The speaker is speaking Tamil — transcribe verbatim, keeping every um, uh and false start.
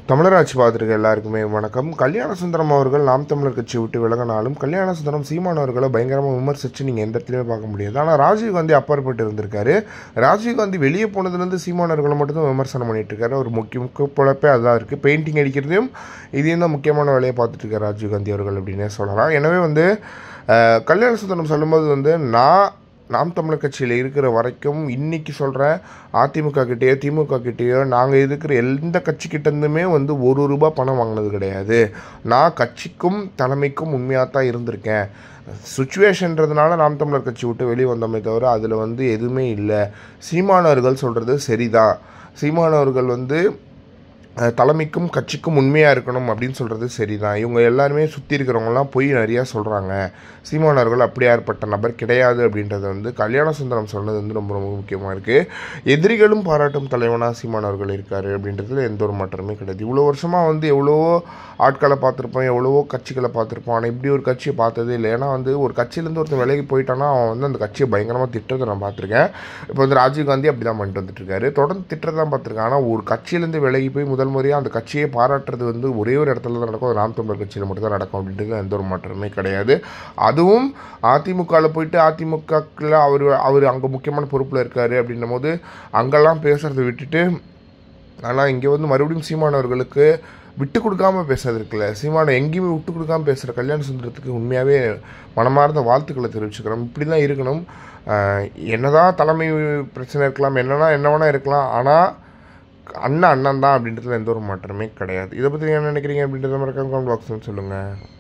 தமிழராட்சி பார்த்துருக்க எல்லாருக்குமே வணக்கம். கல்யாண சுந்தரம் அவர்கள் நாம் தமிழர் கட்சி விட்டு விலகினாலும் கல்யாண சுந்தரம் சீமான் அவர்களை பயங்கரமாக விமர்சித்து நீங்கள் எந்த இடத்துலையுமே பார்க்க முடியாது. ஆனால் ராஜீவ்காந்தி அப்பாற்பட்டு இருந்திருக்காரு. ராஜீவ்காந்தி வெளியே போனதுலேருந்து சீமானவர்களை மட்டும்தான் விமர்சனம் பண்ணிட்டு இருக்காரு. ஒரு முக்கிய முக்கிய பொழப்பே அதான் இருக்குது. பெயிண்டிங் அடிக்கிறதையும் இதையும் தான் முக்கியமான வேலையை பார்த்துட்டு இருக்காரு ராஜீவ்காந்தி அவர்கள் அப்படின்னே சொல்லலாம். எனவே வந்து கல்யாண சுந்தரம் சொல்லும்போது வந்து நான் நாம் தமிழர் கட்சியில் இருக்கிற வரைக்கும் இன்றைக்கி சொல்கிறேன், அதிமுக கிட்டேயோ திமுக கிட்டேயோ நாங்கள் இருக்கிற எந்த கட்சிக்கிட்டேருந்துமே வந்து ஒரு ரூபா பணம் வாங்கினது கிடையாது. நான் கட்சிக்கும் தலைமைக்கும் உண்மையாக தான் இருந்திருக்கேன். சுச்சுவேஷன்றதுனால நாம் தமிழர் கட்சி விட்டு வெளியே வந்தோமே தவிர அதில் வந்து எதுவுமே இல்லை. சீமானவர்கள் சொல்கிறது சரிதான். சீமானவர்கள் வந்து தலைமைக்கும் கட்சிக்கும் உண்மையாக இருக்கணும் அப்படின்னு சொல்கிறது சரிதான். இவங்க எல்லாருமே சுற்றி இருக்கிறவங்களாம் போய் நிறையா சொல்கிறாங்க. சீமானவர்கள் அப்படியாற்பட்ட நபர் கிடையாது அப்படின்றது வந்து கல்யாண சுந்தரம் சொன்னது வந்து ரொம்ப ரொம்ப முக்கியமாக இருக்குது. எதிரிகளும் பாராட்டும் தலைவனாக சீமானவர்கள் இருக்கார் அப்படின்றதுல எந்த ஒரு மாற்றமே கிடையாது. இவ்வளோ வருஷமாக வந்து எவ்வளவோ ஆட்களை பார்த்துருப்போம், எவ்வளவோ கட்சிகளை பார்த்துருப்போம். ஆனால் இப்படி ஒரு கட்சியை பார்த்ததே இல்லை. ஏன்னா வந்து ஒரு கட்சியிலேருந்து ஒருத்தர் விலகி போயிட்டானா அவன் வந்து அந்த கட்சியை பயங்கரமாக திட்டுறதை நான் பார்த்துருக்கேன். இப்போ வந்து ராஜீவ்காந்தி அப்படி தான் பண்ணிட்டு வந்துட்டுருக்காரு. தொடர்ந்து திட்டுறதான் பார்த்துருக்கேன். ஆனால் ஒரு கட்சியிலேருந்து விலகி போய் முதல் முறையாக அந்த கட்சியை பாராட்டுறது வந்து ஒரே ஒரு இடத்துல தான் நடக்கும். அது நாம் தமிழர் கட்சியில் மட்டும் தான் நடக்கும் அப்படின்றது எந்த ஒரு மாற்றமே கிடையாது. அதுவும் அதிமுகவில் போயிட்டு அதிமுகவில் அவர் அவர் அங்கே முக்கியமான பொறுப்பில் இருக்கார் அப்படின்னும் போது அங்கெல்லாம் பேசுகிறத விட்டுட்டு, ஆனால் இங்கே வந்து மறுபடியும் சீமானவர்களுக்கு விட்டு கொடுக்காமல் பேசுறது இருக்குல்ல, சீமானை எங்கேயுமே விட்டு கொடுக்காமல் பேசுகிற கல்யாண சுந்தரத்துக்கு உண்மையாகவே மனமார்ந்த வாழ்த்துக்களை தெரிவிச்சுக்கிறோம். இப்படி தான் இருக்கணும். என்னதான் தலைமை பிரச்சனை இருக்கலாம், என்னன்னா என்ன வேணா இருக்கலாம், ஆனால் அண்ணன் அண்ணன் தான் அப்படின்றதுல எந்த ஒரு மாற்றமே கிடையாது. இதை பற்றி என்ன நினைக்கிறீங்க அப்படின்றத மறக்காம கமெண்ட் பாக்ஸ்னு சொல்லுங்கள்.